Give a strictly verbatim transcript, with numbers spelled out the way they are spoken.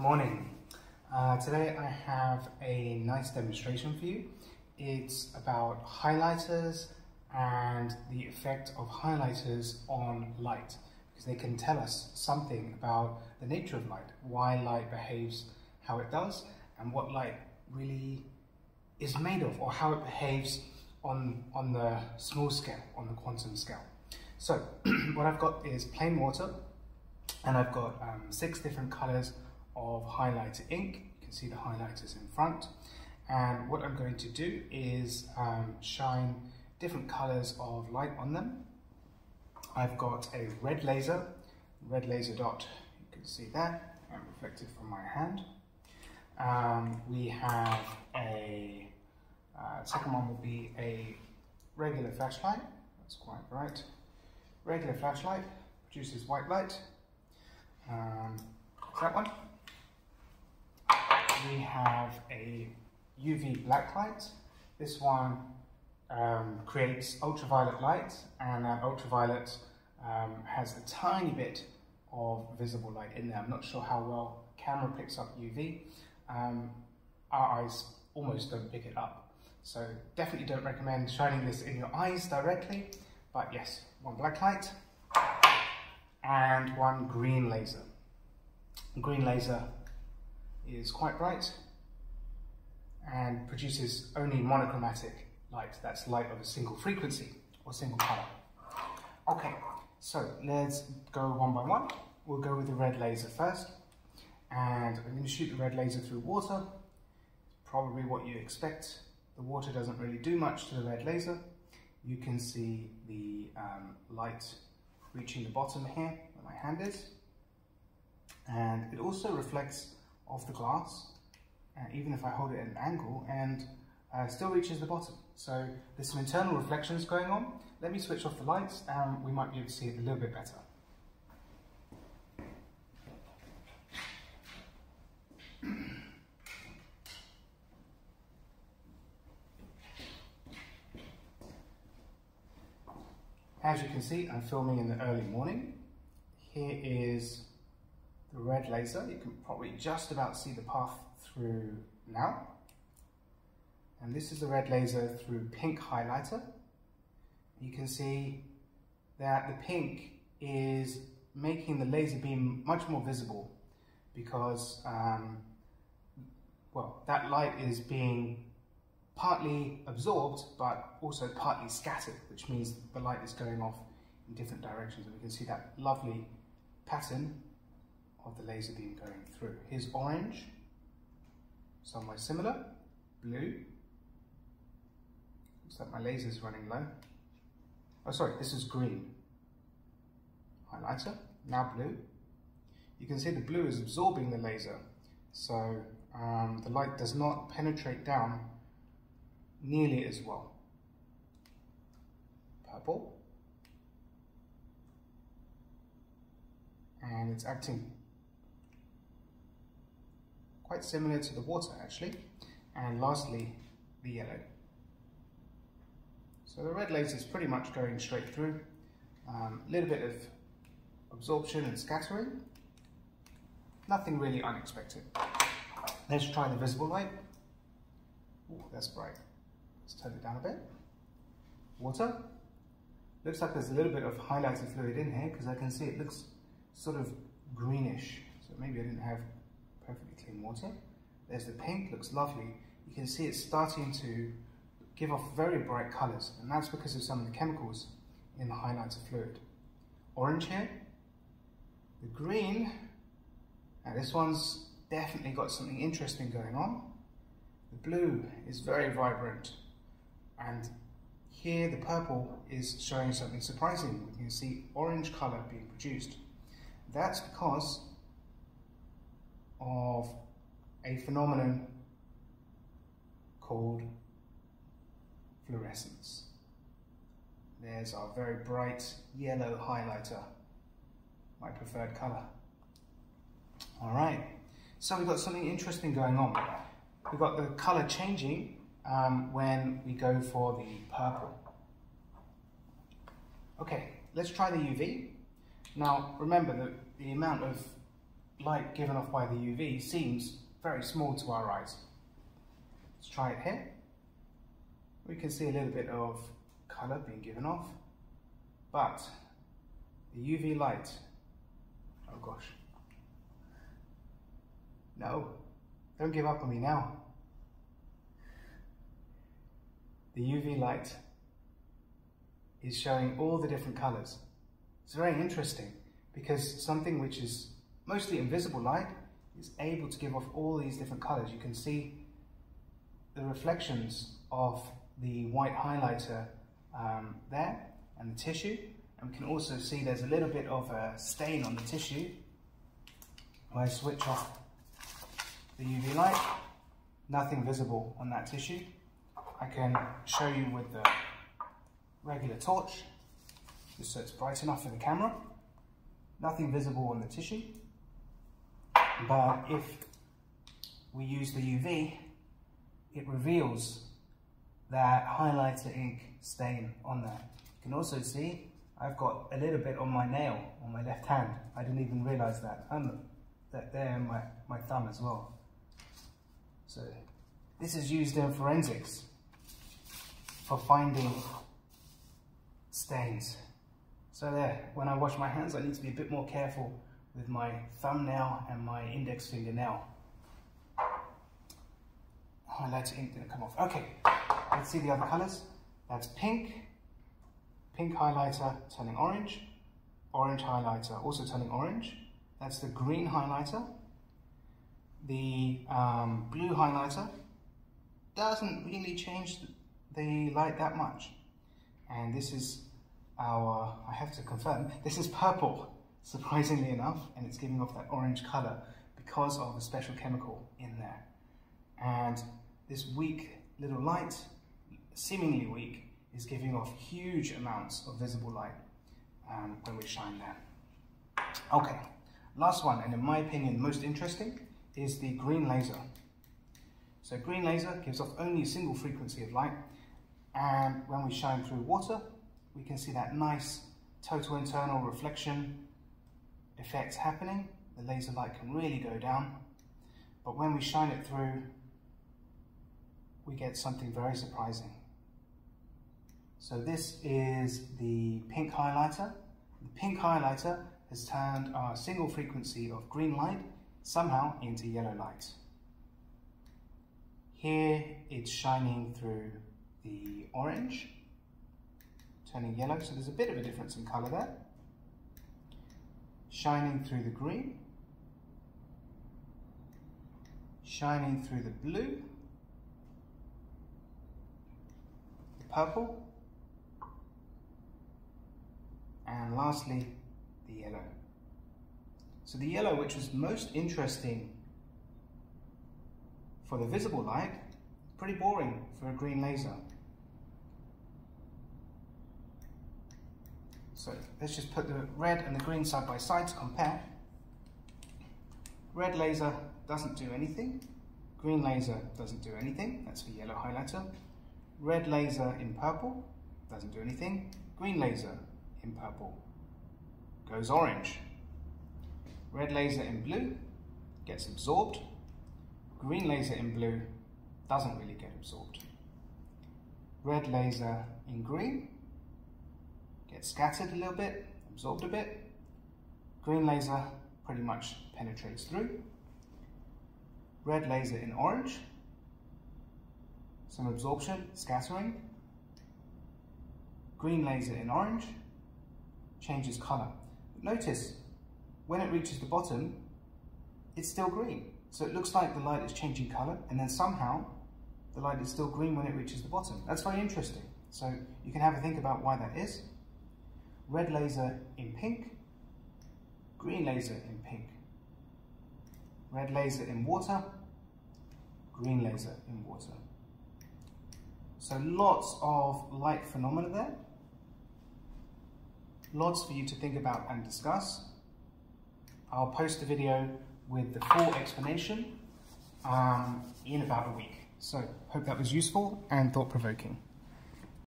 morning. Uh, today I have a nice demonstration for you. It's about highlighters and the effect of highlighters on light, because they can tell us something about the nature of light, why light behaves how it does, and what light really is made of, or how it behaves on, on the small scale, on the quantum scale. So what I've got is plain water, and I've got um, six different colors of highlighter ink. You can see the highlighters in front. And what I'm going to do is um, shine different colors of light on them. I've got a red laser, red laser dot, you can see that, and reflected from my hand. Um, we have a, uh, second one will be a regular flashlight, that's quite bright. Regular flashlight produces white light. Um, that one. We have a U V black light. This one um, creates ultraviolet light, and that ultraviolet um, has a tiny bit of visible light in there. I'm not sure how well camera picks up U V. Um, our eyes almost don't pick it up. So definitely don't recommend shining this in your eyes directly, but yes, one black light and one green laser. Green laser is quite bright and produces only monochromatic light. That's light of a single frequency or single color. Okay, so let's go one by one. We'll go with the red laser first, and I'm going to shoot the red laser through water. Probably what you expect. The water doesn't really do much to the red laser. You can see the um, light reaching the bottom here where my hand is, and it also reflects off the glass, uh, even if I hold it at an angle, and uh, still reaches the bottom. So there's some internal reflections going on. Let me switch off the lights and we might be able to see it a little bit better. As you can see, I'm filming in the early morning. Here is the red laser. You can probably just about see the path through now. And this is the red laser through pink highlighter. You can see that the pink is making the laser beam much more visible, because, um, well, that light is being partly absorbed, but also partly scattered, which means the light is going off in different directions. And we can see that lovely pattern of the laser beam going through. Here's orange, somewhere similar, blue. Looks like my laser's running low. Oh, sorry, this is green. Highlighter, now blue. You can see the blue is absorbing the laser, so um, the light does not penetrate down nearly as well. Purple. And it's acting quite similar to the water actually. And lastly, the yellow. So the red laser is pretty much going straight through. A um, little bit of absorption and scattering. Nothing really unexpected. Let's try the visible light. Ooh, that's bright. Let's turn it down a bit. Water. Looks like there's a little bit of highlighter fluid in here, because I can see it looks sort of greenish. So maybe I didn't have perfectly clean water. There's the pink, looks lovely. You can see it's starting to give off very bright colors, and that's because of some of the chemicals in the highlighter fluid. Orange here. The green. Now this one's definitely got something interesting going on. The blue is very vibrant. And here the purple is showing something surprising. We can see orange color being produced. That's because of a phenomenon called fluorescence. There's our very bright yellow highlighter, my preferred color. All right, so we've got something interesting going on. We've got the color changing um, when we go for the purple. Okay, let's try the U V. Now remember that the amount of light given off by the U V seems very small to our eyes. Let's try it here. We can see a little bit of colour being given off, but the U V light, oh gosh, no, don't give up on me now. The U V light is showing all the different colours. It's very interesting because something which is mostly invisible light is able to give off all these different colours. You can see the reflections of the white highlighter um, there and the tissue, and we can also see there's a little bit of a stain on the tissue. If I switch off the U V light, nothing visible on that tissue. I can show you with the regular torch, just so it's bright enough for the camera. Nothing visible on the tissue, but if we use the U V, it reveals that highlighter ink stain on there. You can also see I've got a little bit on my nail on my left hand. I didn't even realize that. And that there in my, my thumb as well. So this is used in forensics for finding stains. So there, when I wash my hands, I need to be a bit more careful with my thumbnail and my index fingernail. Highlighter ink didn't come off. Okay, let's see the other colors. That's pink, pink highlighter turning orange, orange highlighter also turning orange. That's the green highlighter. The um, blue highlighter doesn't really change the light that much. And this is our, I have to confirm, this is purple, surprisingly enough, and it's giving off that orange color because of a special chemical in there. And this weak little light, seemingly weak, is giving off huge amounts of visible light um, when we shine there. Okay, last one, and in my opinion, most interesting, is the green laser. So green laser gives off only a single frequency of light, and when we shine through water, we can see that nice total internal reflection effect happening. The laser light can really go down, but when we shine it through, we get something very surprising. So this is the pink highlighter. The pink highlighter has turned our single frequency of green light somehow into yellow light. Here it's shining through the orange, turning yellow, so there's a bit of a difference in colour there. Shining through the green, shining through the blue, the purple, and lastly the yellow. So the yellow, which was most interesting for the visible light, pretty boring for a green laser. So let's just put the red and the green side by side to compare. Red laser doesn't do anything. Green laser doesn't do anything. That's for yellow highlighter. Red laser in purple doesn't do anything. Green laser in purple goes orange. Red laser in blue gets absorbed. Green laser in blue doesn't really get absorbed. Red laser in green gets scattered a little bit, absorbed a bit. Green laser pretty much penetrates through. Red laser in orange, some absorption, scattering. Green laser in orange changes color. Notice when it reaches the bottom, it's still green. So it looks like the light is changing color, and then somehow the light is still green when it reaches the bottom. That's very interesting. So you can have a think about why that is. Red laser in pink, green laser in pink. Red laser in water, green laser in water. So lots of light phenomena there. Lots for you to think about and discuss. I'll post a video with the full explanation um, in about a week. So hope that was useful and thought-provoking.